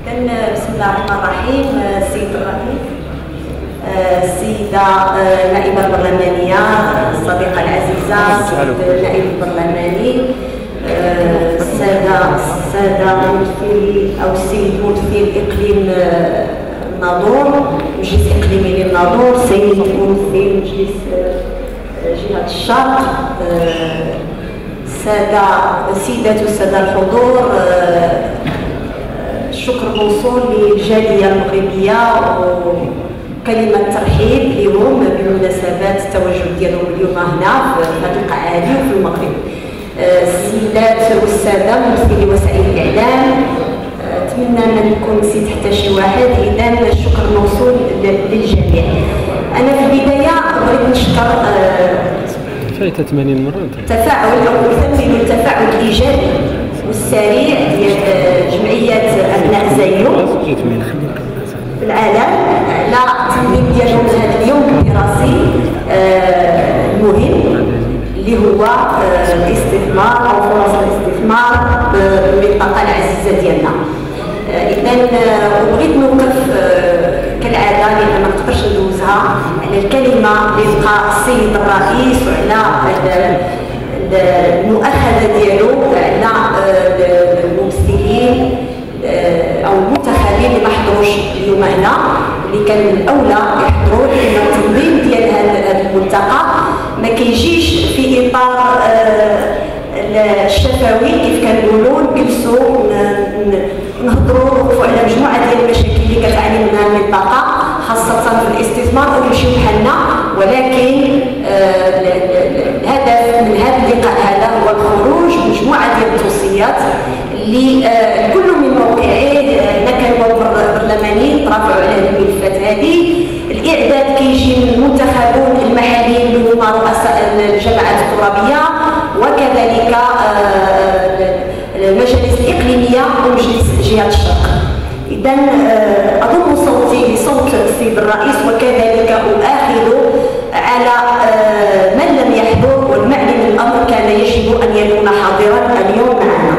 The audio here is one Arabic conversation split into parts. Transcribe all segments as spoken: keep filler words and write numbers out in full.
كان بسم الله الرحمن الرحيم. السيد الرئيس، السيدة النائبة البرلمانية، الصديقة العزيزة، النائب البرلماني، السادة السادة ممثلي أو السيد ممثل إقليم الناظور، مجلس إقليمي للناظور، السيد ممثل مجلس جهة الشرق، السادة السيدات والسادة الحضور، الشكر موصول للجالية المغربية وكلمة ترحيب لهم بمناسبة التواجد ديالهم اليوم هنا في هذه القاعة هذه وفي المغرب. السيدات والسادة ممثلي وسائل الإعلام، أتمنى ما نكون نسيت حتى شي واحد، إذا الشكر موصول للجميع. أنا في البداية بغيت نشكر فايتة ثمانين مرة التفاعل أو أثمن التفاعل الإيجابي والسريع ديال جمعية أبناء زايو في العالم على التنظيم ديالهم لهذا اليوم الدراسي المهم اللي هو الاستثمار أو فرص الاستثمار بالمنطقة العزيزة ديالنا. إذا بغيت نوقف كالعادة لأن ما نقدرش ندوزها على الكلمة اللي لقى السيد الرئيس وعلى المؤاخذة ديالو على الممثلين أو المنتخبين اللي ما حضروش اليوم هنا، اللي كان من الأولى يحضروا، لأن التنظيم ديال هذا الملتقى ما كيجيش في إطار الشفوي كيف كنقولوا نجلسوا نهضروا ونوقفوا على مجموعة ديال المشاكل اللي كتعاني منها المنطقة خاصة في الاستثمار ونمشيو بحالنا، ولكن الهدف من هذا اللقاء هذا هو الخروج بمجموعة ديال التوصيات اللي كل من موقعه هنا كانوا برلمانيين ترافعوا على هذه الملفات هذه. الإعداد كيجي من المنتخبون المحليين اللي هما رؤساء الجماعات الترابية وكذلك المجالس الإقليمية ومجلس جهة الشرق. إذا أضم صوتي لصوت السيد الرئيس وكذلك أؤاخذ على من لم يحضر والمعني بالأمر كان يجب أن يكون حاضرا اليوم معنا.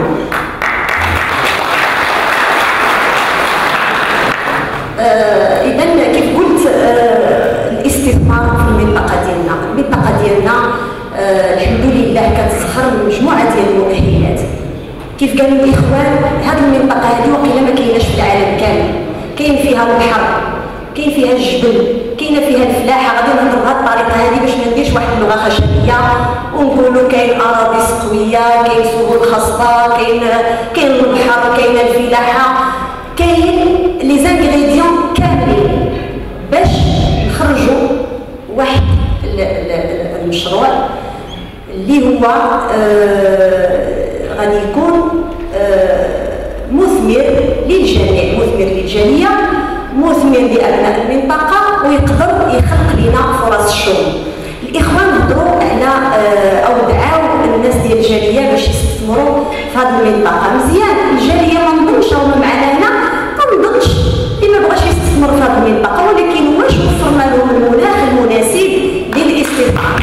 إذا كيف قلت الاستثمار في المنطقة ديالنا، المنطقة ديالنا الحمد لله كتزهر من مجموعة ديال المؤهلات. كيف قالوا الإخوان هذه المنطقة هذه وقيلا ما كايناش في العالم كامل، كاين فيها البحر، كاين فيها الجبل، كاينه فيها الفلاحه. غادي نهضر بهذه الطريقه هذه باش ما نديرش واحد اللغه خشبيه ونقولوا كاين اراضي سقويه، كاين سهول خصبه، كاين كاين البحر، كاين الفلاحه، كاين لي زانغريديون كاملين باش نخرجوا واحد المشروع اللي هو آه غادي يكون آه مثمر للجميع، مثمر للجاليه، مثمر لأبناء المنطقة، ويقدر يخلق لنا فرص الشغل. الإخوان هضروا على أو دعاو الناس ديال الجالية باش يستثمروا في هذه المنطقة. مزيان، الجالية ما نظنش هما معنا هنا، ما نظنش اللي ما بغاش يستثمر في هذه المنطقة، ولكن واش وفرنا لهم المناخ المناسب للاستثمار.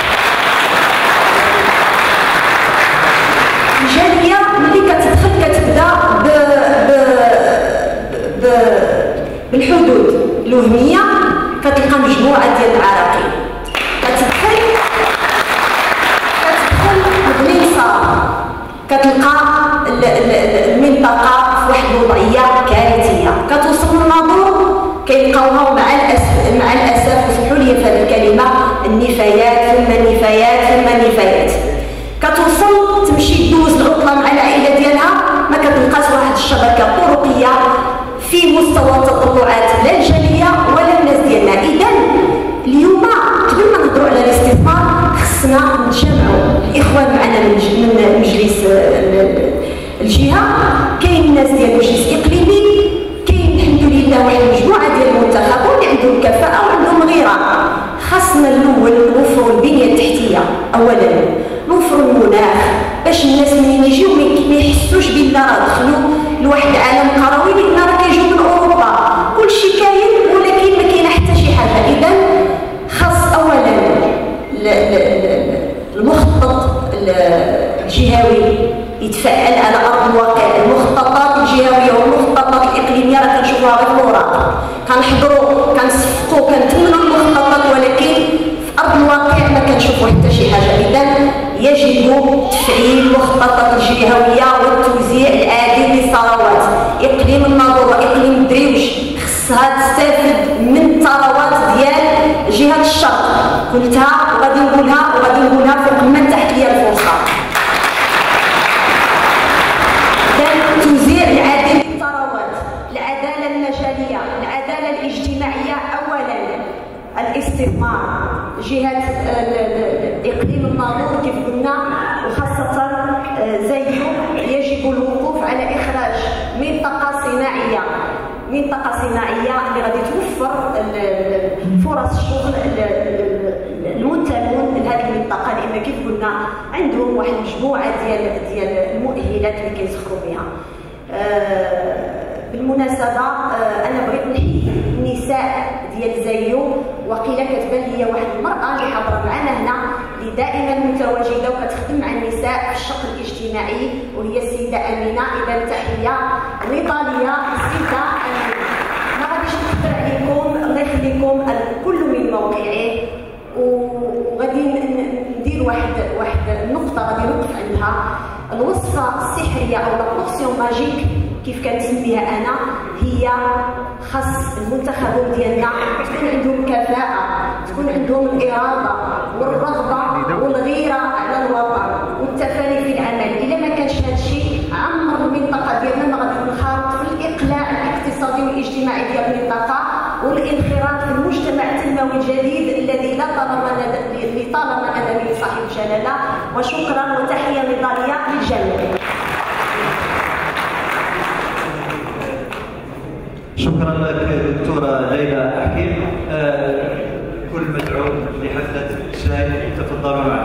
الجالية ملي كتدخل كتبدا ب ب بالحدود الوهميه كتلقى مجموعه ديال العراقيل، كتدخل كتدخل بنين صار كتلقى المنطقه في واحد الوضعيه كارثيه، كتوصل للناظور كيلقاوها مع الاسف مع الاسف اسمحوا لي في هذه الكلمه النفايات ثم النفايات ثم النفايات. كتوصل تمشي دوز العطله مع العائله ديالها ما كتلقاش واحد الشبكه طرقيه في مستوى التطلعات لا الجاليه ولا الناس ديالنا. اذا اليوم قبل ما نهضروا على الاستثمار خصنا نجمعوا الاخوان معنا من مجلس الجهه، كاين الناس ديال المجلس الاقليمي، كاين الحمد لله واحد المجموعه ديال المنتخبون اللي عندهم كفاءه وعندهم غيره. خاصنا الاول نوفروا البنيه التحتيه، اولا نوفروا المناخ باش الناس منين يجيو ما يحسوش بان راه دخلوا لواحد العالم قروي لان راه كيجيو من اوروبا، كلشي كاين ولكن ما كاينه حتى شي حاجه. اذا خاص اولا الجهوي يتفعل على ارض الواقع. المخططات الجهويه تفعيل مخططات الجهويه والتوزيع العادل للثروات. اقليم الناظور واقليم الدريوش خصها تستافد من الثروات ديال جهه الشرق، قلتها وغادي نقولها وغادي نقولها فوق من تحت ليا الفرصه. التوزيع العادل للثروات، العداله المجاليه، العداله الاجتماعيه. اولا الاستثمار، جهه اقليم الناظور كيف قلنا وخاصه زيه يجب الوقوف على اخراج منطقه صناعيه، منطقه صناعيه اللي غادي توفر فرص الشغل المنتمون لهذه المنطقه، لان كيف قلنا عندهم واحد المجموعه ديال ديال المؤهلات اللي كيزخروا بها. بالمناسبه انا بغيت نحيي النساء ديال زايو، وقيله كتبان لي واحد المراه اللي حاضره معنا هنا اللي دائما متواجده وكتخدم مع النساء في الشق الاجتماعي، وهي السيده امينه. اذا تحيه نضاليه السيده امينه. ما غاديش نكثر عليكم، الله يخليكم، الكل من موقعه، وغادي ندير واحد واحد النقطه غادي نوقف عندها. الوصفه السحريه او لا بورسيون ماجيك كيف كنسميها انا، هي خاص المنتخبون ديالنا تكون عندهم كفاءه، تكون عندهم الاراده والرغبه والغيره على الوطن والتفاني في العمل. الا ما كانش هذا الشيء عمر المنطقه ديالنا ما غادي نخرط في الاقلاع الاقتصادي والاجتماعي ديال المنطقه والانخراط في المجتمع التنموي الجديد الذي لا طالما لطالما انا صاحب جلاله. وشكرا وتحيه نضاليه للجميع. شكرا لك دكتوره ليلى حكيم. آه كل مدعو لحفله الشاي تفضلوا معنا.